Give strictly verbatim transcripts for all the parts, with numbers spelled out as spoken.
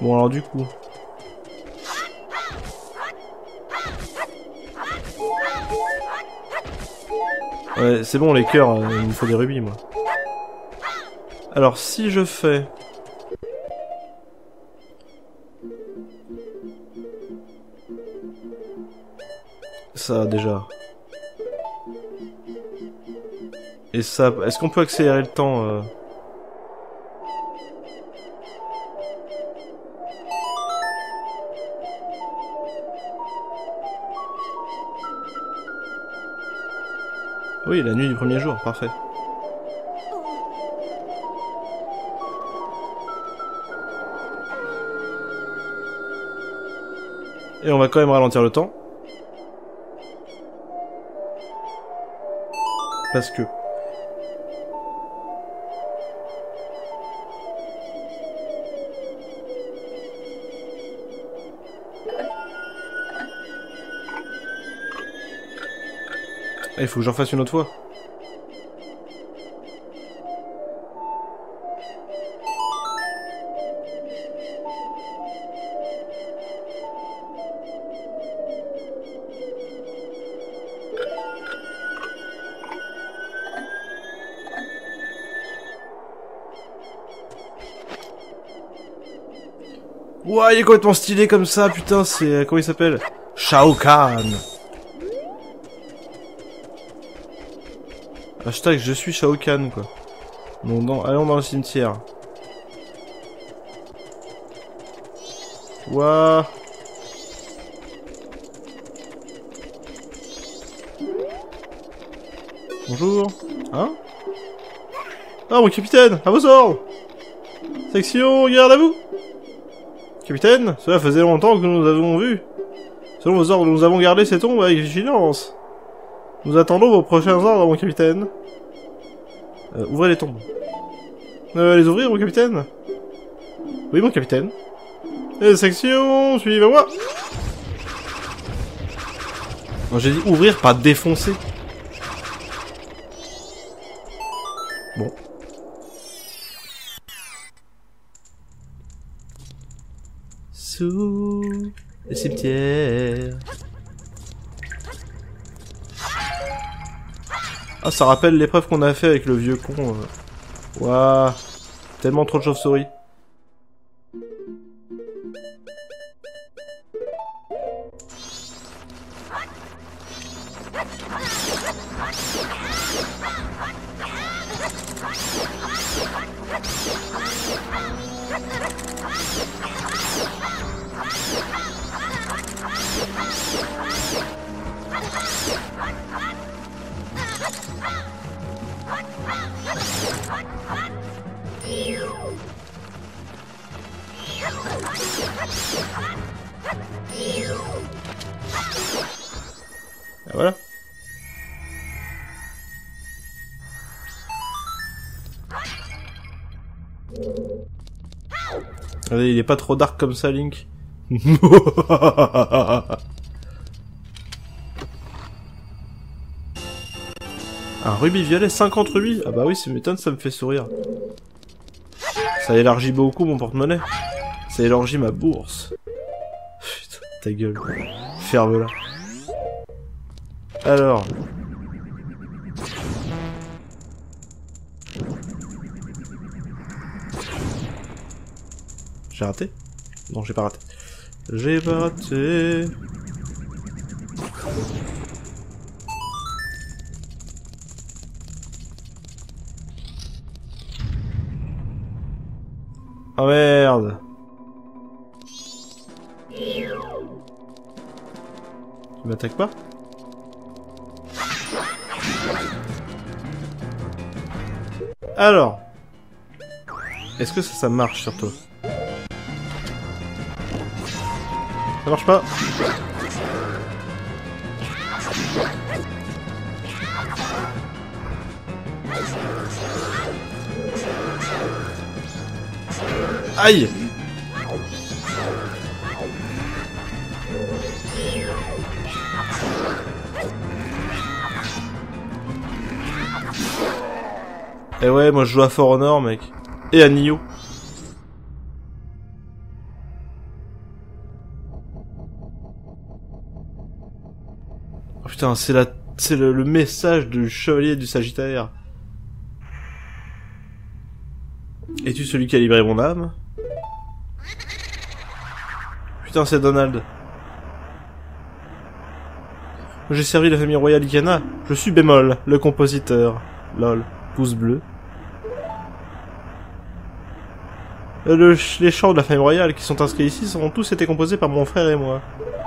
Bon alors du coup... Ouais, c'est bon les cœurs, euh, il me faut des rubis moi. Alors si je fais... Ça déjà. Et ça... Est-ce qu'on peut accélérer le temps euh... Oui, la nuit du premier jour, parfait. Et on va quand même ralentir le temps. Parce que... Ah, il faut que j'en fasse une autre fois. Ouah, il est complètement stylé comme ça, putain, c'est... Comment il s'appelle? Shao Kahn. Hashtag je suis Shao Kahn, quoi. Bon, dans... allons dans le cimetière. Ouah. Bonjour. Hein? Ah, mon capitaine, à vos ordres. Section, garde à vous. Capitaine, cela faisait longtemps que nous avons vu. Selon vos ordres, nous avons gardé ces tombes avec vigilance. Nous attendons vos prochains ordres, mon capitaine. Euh, ouvrez les tombes. Euh, les ouvrir, mon capitaine? Oui, mon capitaine. Et section, suivez-moi. Non, j'ai dit ouvrir, pas défoncer. Bon. Sous le cimetière. Ah, ça rappelle l'épreuve qu'on a fait avec le vieux con. Euh. Waouh. Tellement trop de chauves-souris. Ah, voilà. Regardez, il est pas trop dark comme ça, Link. Un rubis violet, cinquante rubis. Ah bah oui, ça m'étonne, ça me fait sourire. Ça élargit beaucoup mon porte-monnaie. Ça élargit ma bourse. Putain, ta gueule. Ferme-la. Alors... J'ai raté? Non, j'ai pas raté. J'ai pas raté. Oh merde. Tu m'attaques pas? Alors. Est-ce que ça, ça marche sur toi? Ça marche pas. Aïe! Eh ouais, moi je joue à For Honor, mec. Et à Nioh. Putain, c'est la... c'est le, le message du chevalier du Sagittaire. Es-tu celui qui a libéré mon âme? Putain, c'est Donald. J'ai servi la famille royale Ikana. Je suis Bémol, le compositeur. Lol. Pouce bleu. Le, les chants de la famille royale qui sont inscrits ici seront tous été composés par mon frère et moi.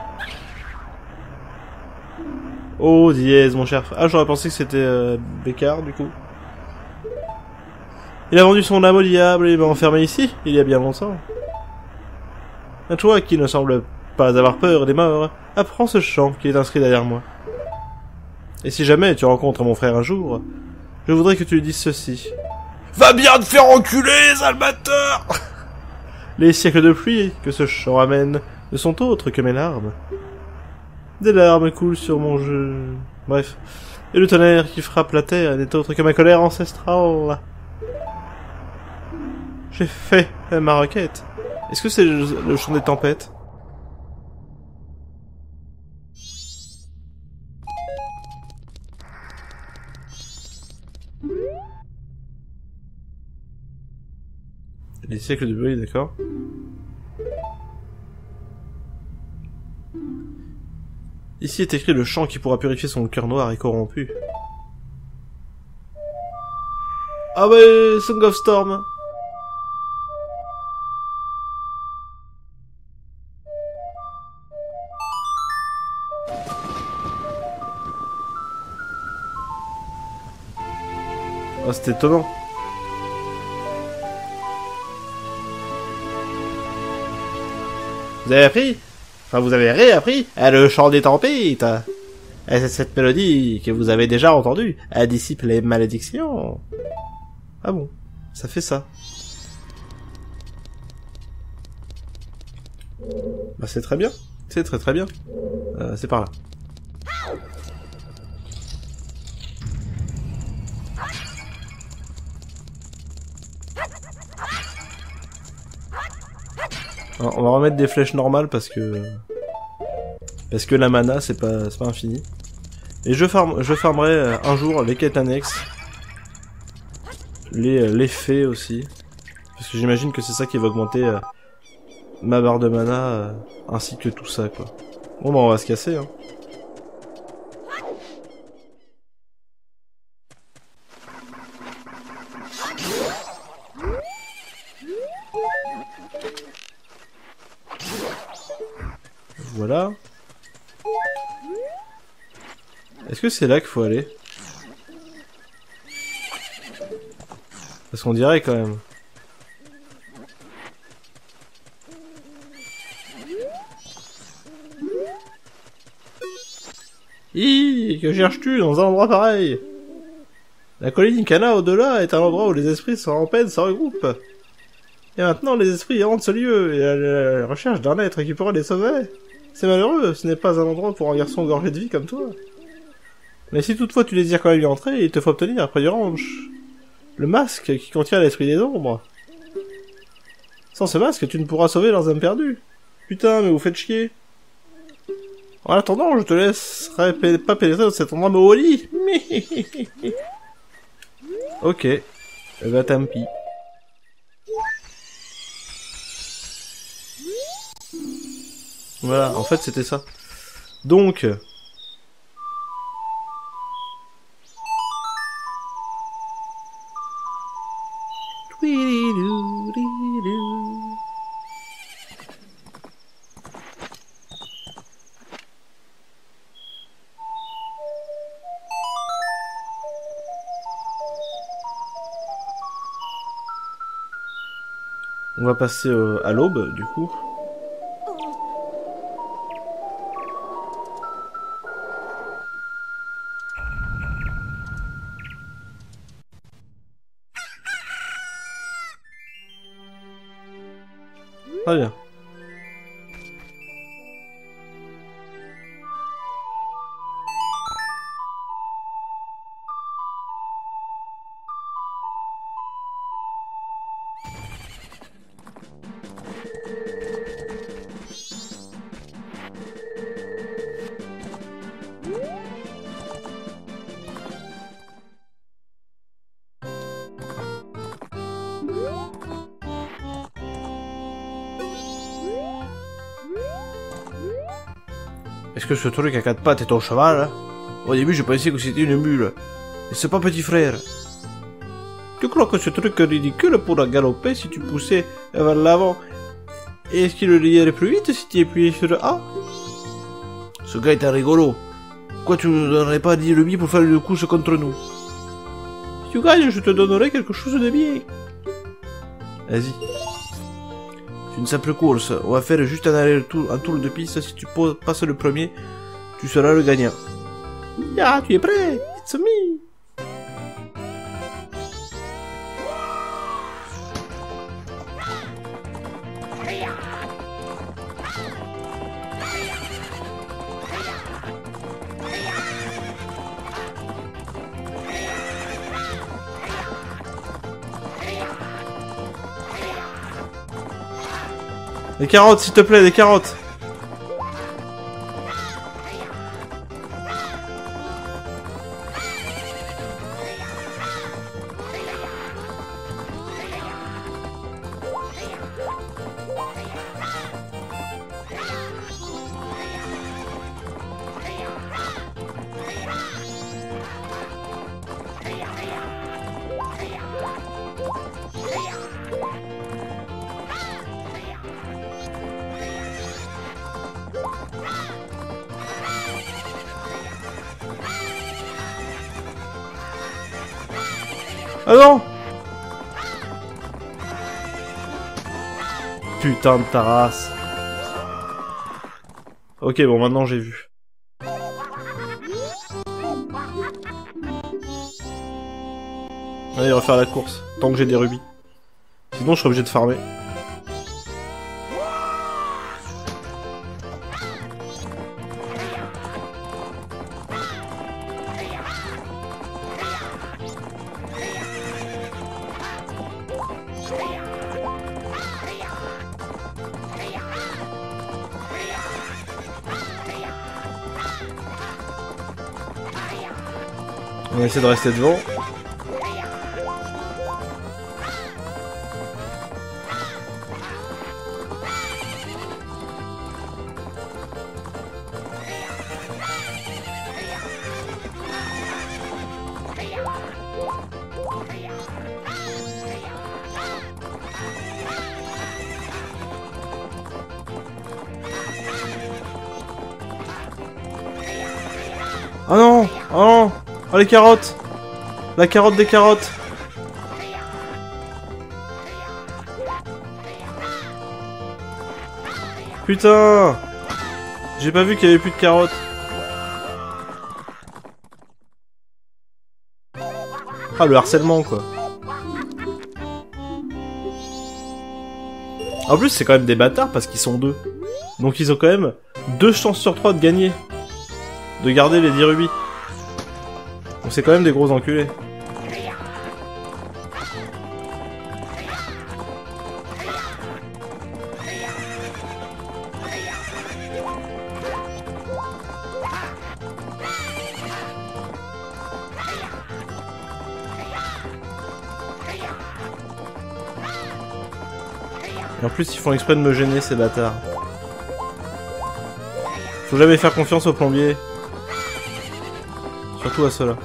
Oh, dièse, mon cher frère. Ah, j'aurais pensé que c'était euh, Bécard, du coup. Il a vendu son âme au diable et m'a enfermé ici, il y a bien longtemps. Un toi qui ne semble pas avoir peur des morts, apprends ce chant qui est inscrit derrière moi. Et si jamais tu rencontres mon frère un jour, je voudrais que tu lui dises ceci. Va bien te faire enculer, Salvatore! Les siècles de pluie que ce chant amène ne sont autres que mes larmes. Des larmes coulent sur mon jeu. Bref. Et le tonnerre qui frappe la terre n'est autre que ma colère ancestrale. J'ai fait ma requête. Est-ce que c'est le, le chant des tempêtes? Les siècles de bruit, d'accord. Ici est écrit le chant qui pourra purifier son cœur noir et corrompu. Ah ouais, Song of Storm. Ah, c'était étonnant. Vous avez appris? Enfin, vous avez réappris le chant des tempêtes. Et cette mélodie que vous avez déjà entendue, elle dissipe les malédictions. Ah bon, ça fait ça. Bah c'est très bien, c'est très très bien. Euh, c'est par là. Alors, on va remettre des flèches normales parce que parce que la mana c'est pas c'est pas infini. Et je farm je farmerai un jour les quêtes annexes, les les fées aussi, parce que j'imagine que c'est ça qui va augmenter euh, ma barre de mana euh, ainsi que tout ça quoi. Bon bah on va se casser hein. Voilà. Est-ce que c'est là qu'il faut aller? Parce qu'on dirait quand même. Hi, que cherches-tu dans un endroit pareil? La colline Ikana au-delà est un endroit où les esprits sont en peine se regroupent. Et maintenant les esprits hantent ce lieu et à la recherche d'un être qui pourra les sauver. C'est malheureux, ce n'est pas un endroit pour un garçon gorgé de vie comme toi. Mais si toutefois tu désires quand même y entrer, il te faut obtenir près du ranch le masque qui contient l'esprit des ombres. Sans ce masque, tu ne pourras sauver leurs âmes perdues. Putain, mais vous faites chier. En attendant, je te laisserai pas pénétrer dans cet endroit maudit. Ok. Va tant pis. Voilà, en fait c'était ça. Donc... On va passer euh, à l'aube, du coup. Très bien. Est-ce que ce truc à quatre pattes est ton cheval, hein? Au début, je pensais que c'était une mule. Et c'est pas petit frère. Tu crois que ce truc est ridicule pour galoper si tu poussais vers l'avant? Et est-ce qu'il irait plus vite si tu appuyais sur le A? Ce gars est un rigolo. Pourquoi tu ne donnerais pas dix rubis pour faire une course contre nous? Si tu gagnes, je te donnerai quelque chose de bien. Vas-y. C'est une simple course. On va faire juste un aller-retour, un tour de piste. Si tu passes le premier, tu seras le gagnant. Ya, tu es prêt? It's me. Des carottes, s'il te plaît, des carottes. Ah non! Putain de ta race. Ok, bon, maintenant j'ai vu. Allez, refaire la course, tant que j'ai des rubis. Sinon, je serai obligé de farmer. On va essayer de rester devant. Oh non! Oh non! Oh les carottes! La carotte des carottes! Putain! J'ai pas vu qu'il y avait plus de carottes. Ah le harcèlement quoi. En plus c'est quand même des bâtards parce qu'ils sont deux. Donc ils ont quand même deux chances sur trois de gagner. De garder les dix rubis. Donc c'est quand même des gros enculés. Et en plus ils font exprès de me gêner ces bâtards. Faut jamais faire confiance aux plombiers. Surtout à ceux-là.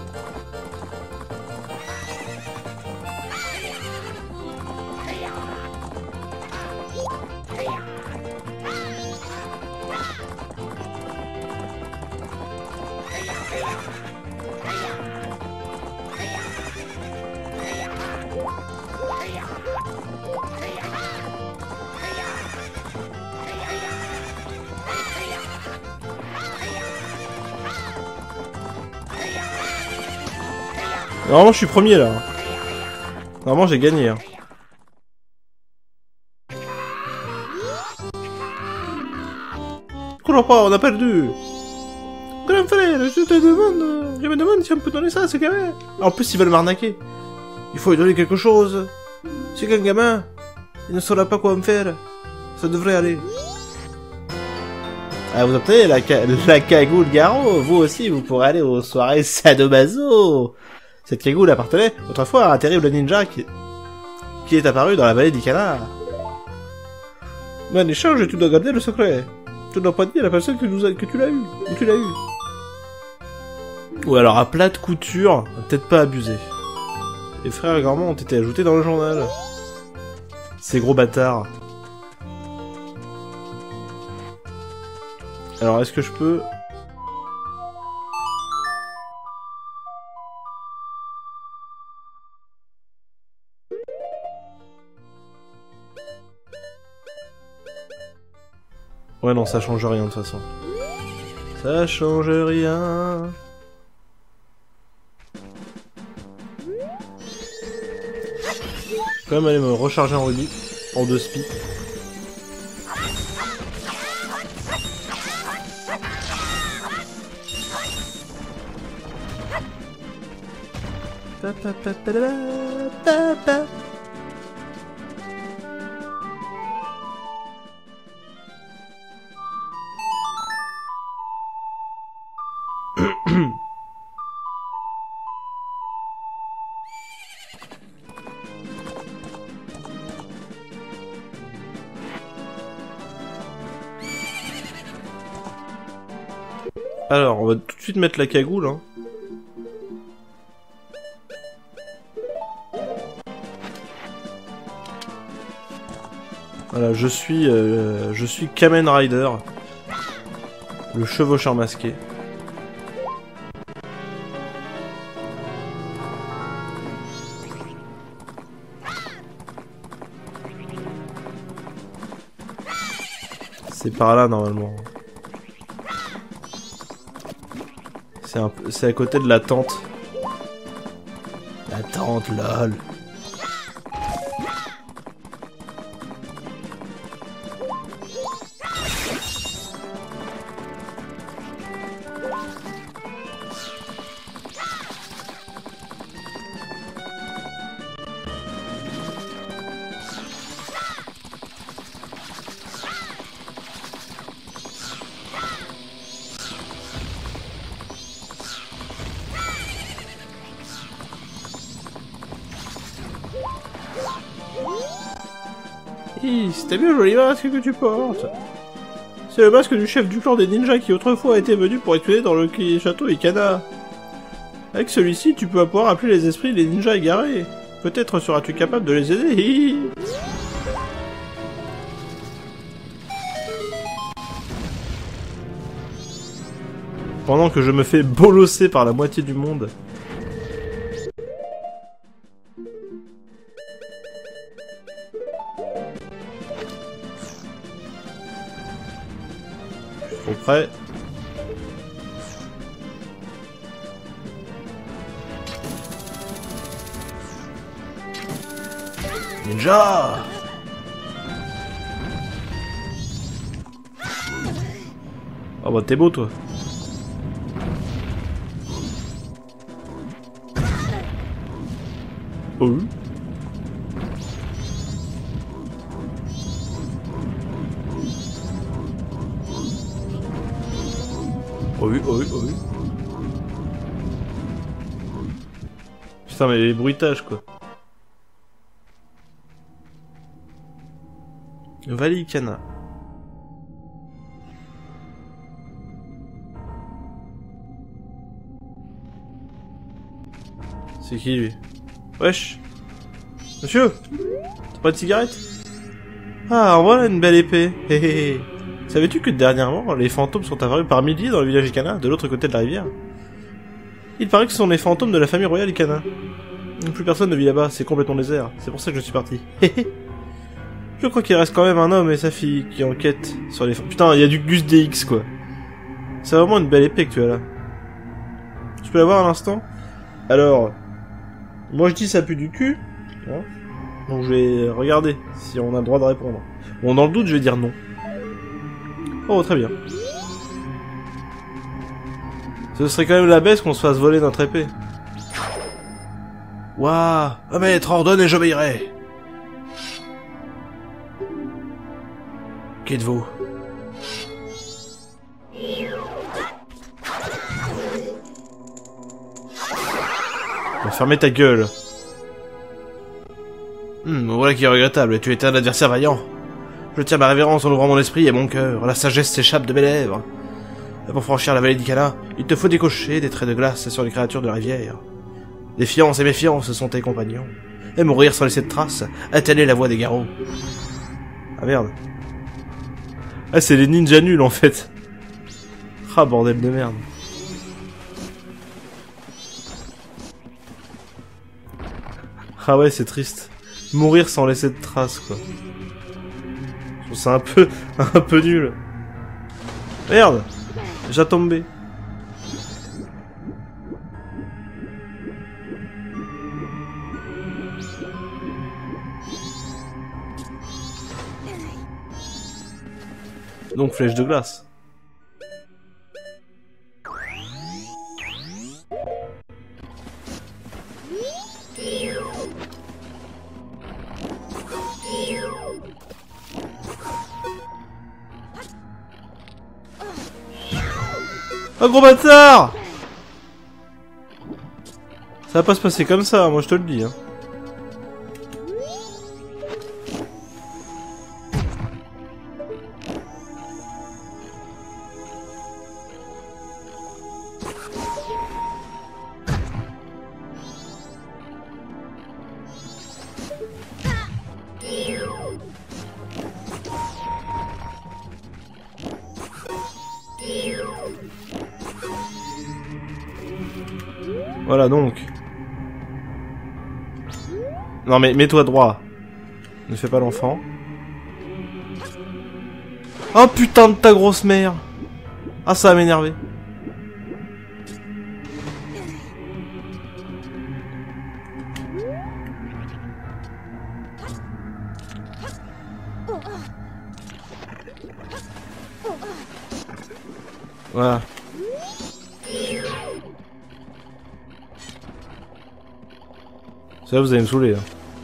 Normalement je suis premier là. Normalement j'ai gagné. Hein. Crois pas, on a perdu. Grand frère, je te demande, je me demande si on peut donner ça à ce gamin. En plus ils veulent m'arnaquer. Il faut lui donner quelque chose. C'est qu'un gamin, il ne saura pas quoi me faire. Ça devrait aller. Ah, vous obtenez la, ca la cagoule Garo. Vous aussi, vous pourrez aller aux soirées sadomaso. Cette cagoule appartenait autrefois à un terrible ninja qui, qui est apparu dans la vallée du canard. Mais en échange, tu dois garder le secret. Tu ne dois pas dire à la personne que, nous a... que tu l'as eu. Ou tu l'as eu. Ou alors à plate couture, peut-être pas abusé. Les frères Gormand ont été ajoutés dans le journal. Ces gros bâtards. Alors est-ce que je peux... Ouais non, ça change rien de toute façon. Ça change rien. Quand même aller me recharger en rubis, en deux spi. Pa, pa, pa, pa, pa, pa. Alors, on va tout de suite mettre la cagoule, hein. Voilà, je suis, euh, je suis Kamen Rider, le chevaucheur masqué. C'est par là normalement. C'est un peu, c'est à côté de la tente. La tente, lol. C'est bien joli masque que tu portes. C'est le masque du chef du clan des ninjas qui autrefois a été venu pour étudier dans le château Ikana. Avec celui-ci, tu peux pouvoir appeler les esprits des ninjas égarés. Peut-être seras-tu capable de les aider. Pendant que je me fais bolosser par la moitié du monde. Prêt. Ninja. Oh bah t'es beau toi. Oh oui. Oh oui, oh oui, oh oui. Putain, mais les bruitages, quoi. Valikana. C'est qui, lui? Wesh. Monsieur, t'as pas de cigarette? Ah, voilà une belle épée. Hé hé hé. Savais-tu que dernièrement, les fantômes sont apparus par milliers dans le village Ikana, de l'autre côté de la rivière? Il paraît que ce sont les fantômes de la famille royale Ikana. Plus personne ne vit là-bas, c'est complètement désert. C'est pour ça que je suis parti. Je crois qu'il reste quand même un homme et sa fille qui enquêtent sur les... Putain, il y a du Gus D X, quoi. C'est vraiment une belle épée que tu as là. Tu peux la voir à l'instant? Alors... Moi je dis ça pue du cul. Hein, donc je vais regarder si on a le droit de répondre. Bon, dans le doute, je vais dire non. Oh, très bien. Ce serait quand même la baisse qu'on se fasse voler notre épée. Waouh. Ah, maître, ordonne et j'obéirai. Qui êtes-vous? Fermez ta gueule. Hmm, voilà qui est regrettable, tu étais un adversaire vaillant. Je tiens ma révérence en ouvrant mon esprit et mon cœur. La sagesse s'échappe de mes lèvres. Et pour franchir la vallée d'Icala, il te faut décocher des traits de glace sur les créatures de la rivière. Défiance et méfiance sont tes compagnons. Et mourir sans laisser de traces, telle est la voie des garrots. Ah merde. Ah, c'est les ninjas nuls en fait. Ah, bordel de merde. Ah ouais, c'est triste. Mourir sans laisser de traces, quoi. Je trouve ça un peu, un peu nul. Merde, j'ai tombé. Donc flèche de glace. Oh gros bâtard! Ça va pas se passer comme ça, moi je te le dis. Hein. Voilà donc. Non mais mets-toi droit. Ne fais pas l'enfant. Oh putain de ta grosse mère. Ah ça va m'énerver. Voilà. Ça vous allez me saouler. Hein.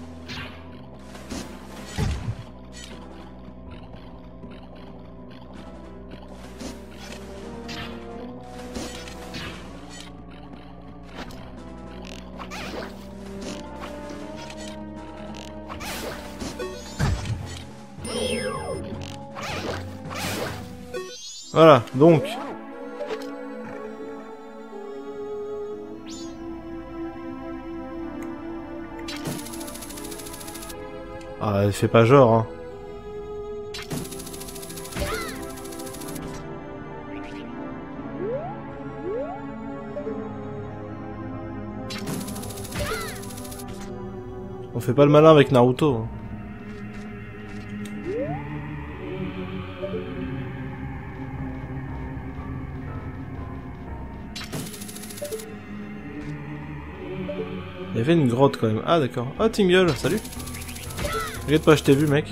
Voilà, donc. Ah, elle fait pas genre, hein. On fait pas le malin avec Naruto. Hein. Il y avait une grotte quand même. Ah d'accord. Ah Tingle, salut. T'inquiète pas, je t'ai vu mec.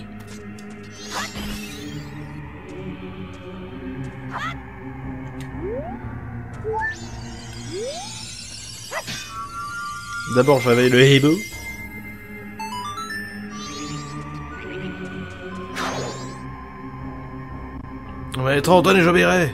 D'abord je réveille le hibou. On va être Antoine et j'obéirai.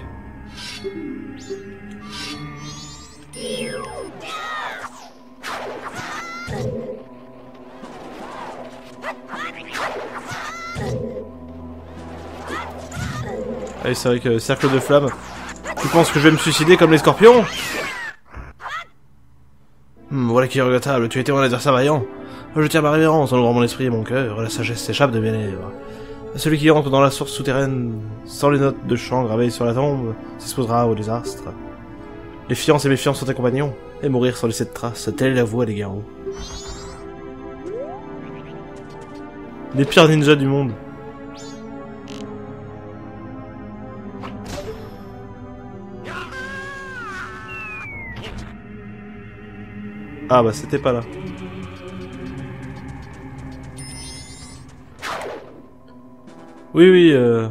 Ah c'est vrai que cercle de flammes. Tu penses que je vais me suicider comme les scorpions? hmm, Voilà qui est regrettable, tu étais mon adversaire vaillant. Je tiens ma révérence en ouvrant mon esprit et mon cœur, la sagesse s'échappe de mes lèvres. Celui qui entre dans la source souterraine, sans les notes de chant gravées sur la tombe, s'exposera au désastre. Défiance et méfiance sont tes compagnons, et mourir sans laisser de traces, telle est la voie des garrots. Les pires ninjas du monde. Ah bah c'était pas là. Oui oui euh...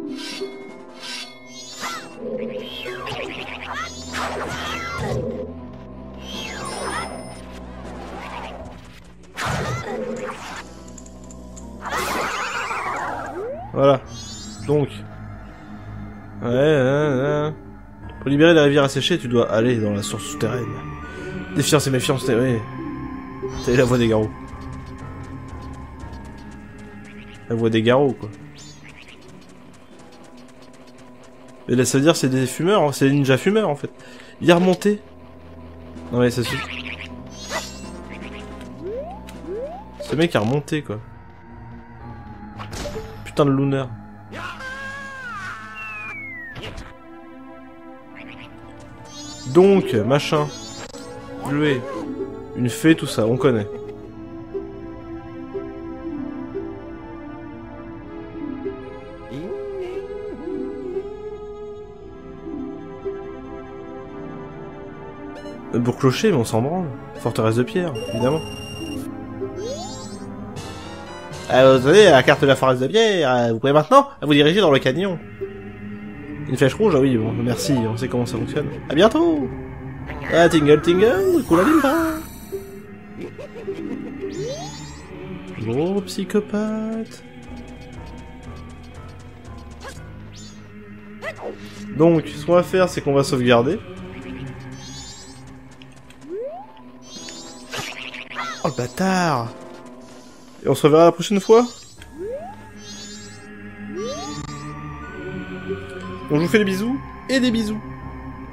Voilà. Donc. Ouais, ouais, ouais. Pour libérer la rivière asséchée, tu dois aller dans la source souterraine. Défiance et méfiance, t'es... Ouais. T'es la voie des garrots. La voie des garrots, quoi. Et là, ça veut dire c'est des fumeurs, hein, c'est des ninjas fumeurs en fait. Il est remonté. Non mais ça suffit. Ce mec est remonté quoi. Putain de lunar. Donc, machin. Bleuet. Une fée, tout ça, on connaît. Bourg clocher, mais on s'en branle. Forteresse de pierre, évidemment. Ah, vous savez, la carte de la forteresse de pierre, vous pouvez maintenant vous diriger dans le canyon. Une flèche rouge, ah oui, bon, merci, on sait comment ça fonctionne. À bientôt. Ah, tingle, tingle, coulalimba. Gros psychopathe. Donc, ce qu'on va faire, c'est qu'on va sauvegarder. Oh, le bâtard. Et on se reverra la prochaine fois. Donc, je vous fais des bisous, et des bisous.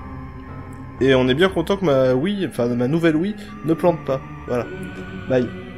Et on est bien content que ma Wii, enfin ma nouvelle Wii, ne plante pas. Voilà. Bye.